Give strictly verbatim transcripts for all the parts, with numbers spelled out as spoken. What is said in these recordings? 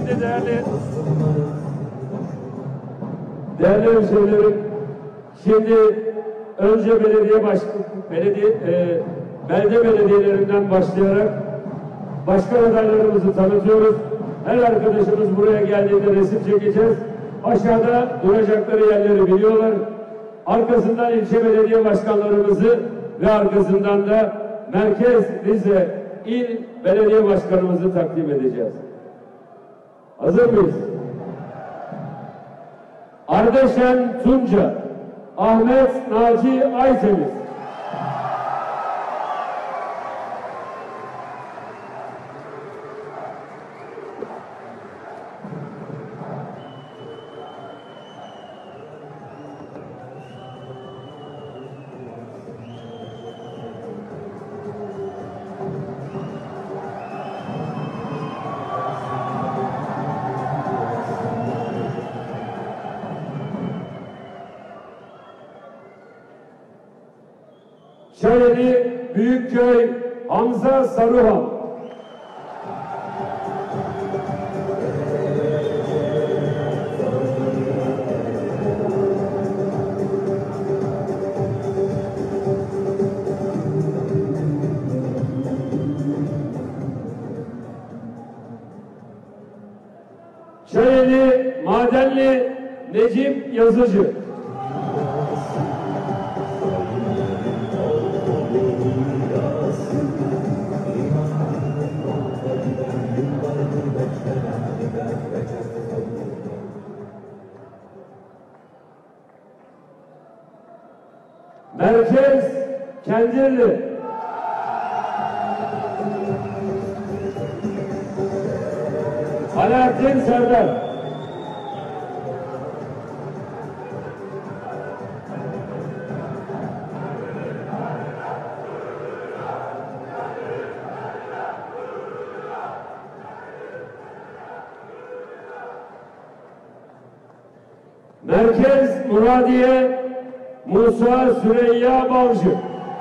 Şimdi değerli değerli hemşehrilerim, şimdi önce belediye baş, belediye e, belde belediyelerinden başlayarak başkan adaylarımızı tanıtıyoruz. Her arkadaşımız buraya geldiğinde resim çekeceğiz. Aşağıda duracakları yerleri biliyorlar. Arkasından ilçe belediye başkanlarımızı ve arkasından da Merkez Rize İl Belediye Başkanımızı takdim edeceğiz. Hazır mıyız? Ardeşen Tunca, Ahmet Naci Aytemiz. Çayeli Büyükköy Hamza Saruhan. Çayeli Madenli Necip Yazıcı. Merkez Kendirli. Alaaddin Serdar. Merkez Muradiye Musa Süreyya Balcı.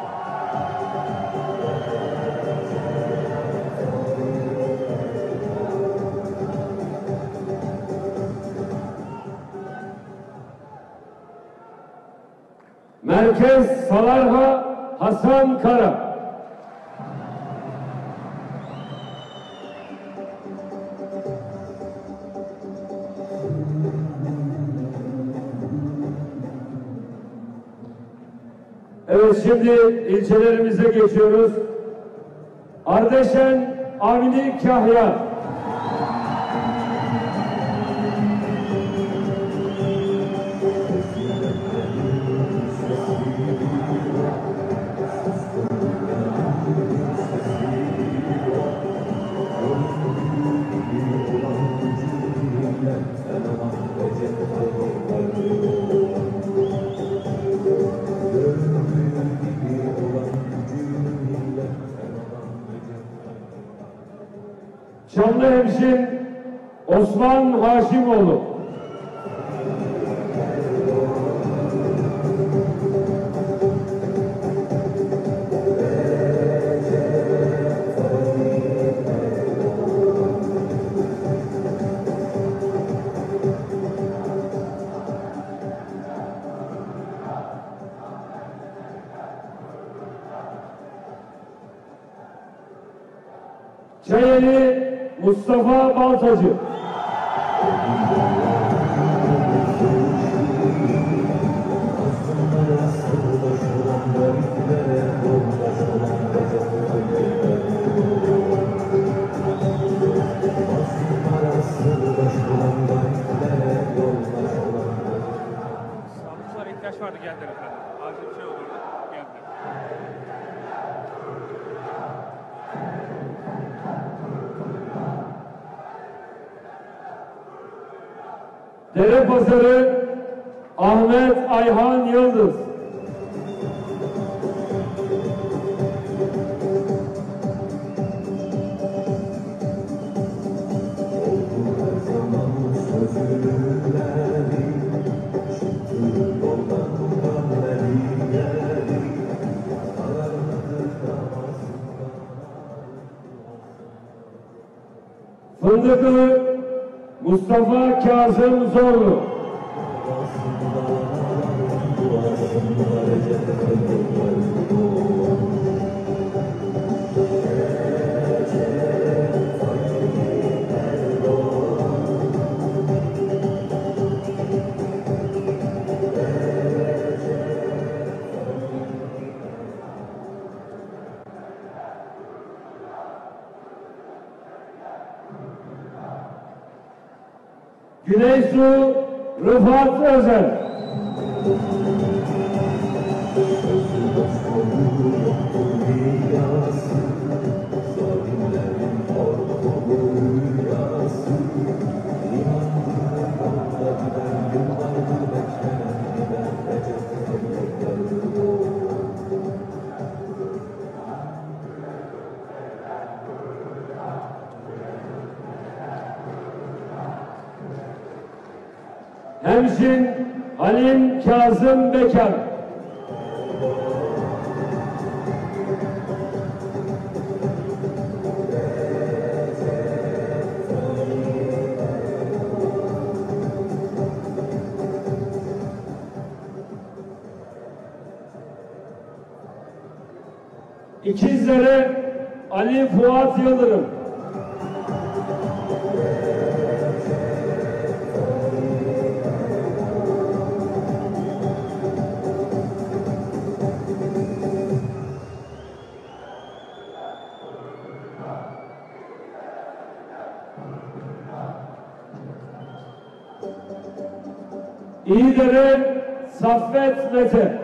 Merkez Salarha Hasan Kara. Evet, şimdi ilçelerimize geçiyoruz. Ardeşen Avni Kahya. Çamlıhemşin Osman Haşimoğlu. Çayeli Mustafa Baltacı. sağlıkçılara ihtiyaç vardı, geldiler efendim. Acil bir şey olurdu, geldiler. Derepazarı Ahmet Ayhan Yıldız. Fındıklı Mustafa Kazım Zorlu, Güneysu Rıfat Özel, Hemşin Halim Kazım Bekar, İkizlere Ali Fuat Yıldırım, İyidere Saffet Mete,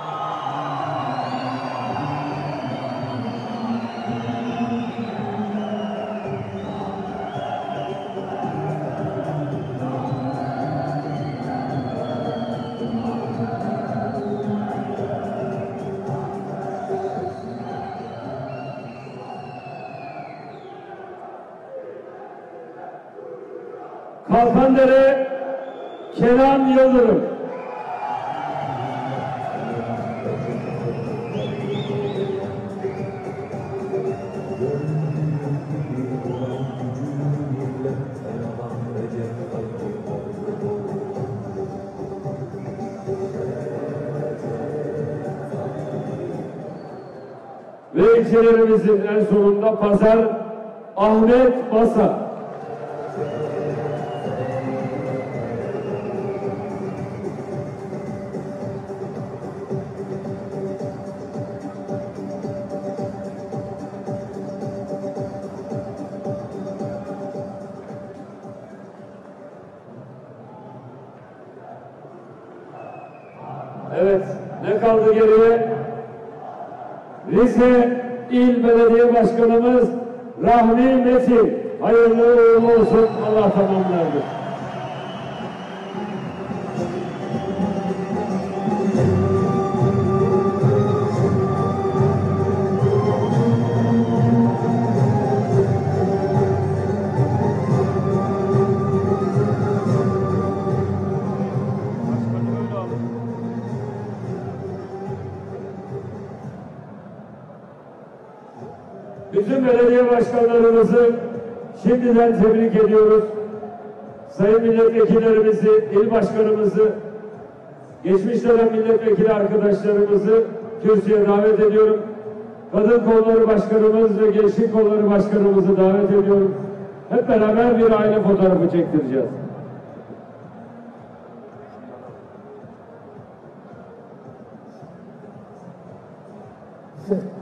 Kalkandere Kenan Yıldırım, ve ilçelerimizin en sonunda Pazar Ahmet Basa. Evet, ne kaldı geriye? Rize İl Belediye Başkanımız Rahmi Metin. Hayırlı uğurlu olsun. Allah tamamlardır. Bütün belediye başkanlarımızı şimdiden tebrik ediyoruz. Sayın milletvekillerimizi, il başkanımızı, geçmiş dönem milletvekili arkadaşlarımızı kürsüye davet ediyorum. Kadın kolları başkanımız ve gençlik kolları başkanımızı davet ediyorum. Hep beraber bir aile fotoğrafı çektireceğiz. Evet.